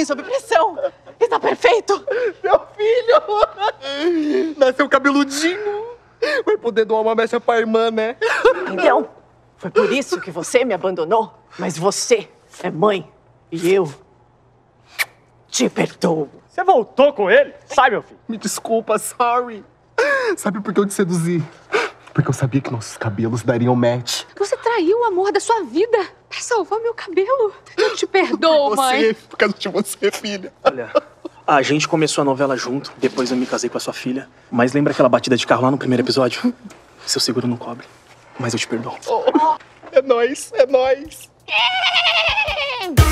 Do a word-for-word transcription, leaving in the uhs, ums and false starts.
sob pressão. Está perfeito. Meu filho! Nasceu cabeludinho. Vai poder doar uma mecha pra irmã, né? Então, foi por isso que você me abandonou. Mas você é mãe. E eu te perdoo. Você voltou com ele? Sai, meu filho. Me desculpa, sorry. Sabe por que eu te seduzi? Porque eu sabia que nossos cabelos dariam match. Você traiu o amor da sua vida pra salvar meu cabelo. Eu te perdoo, Por mãe. você, por causa de você, filha. Olha, a gente começou a novela junto, depois eu me casei com a sua filha. Mas lembra aquela batida de carro lá no primeiro episódio? Seu seguro não cobre, mas eu te perdoo. Oh, é nóis, é nóis.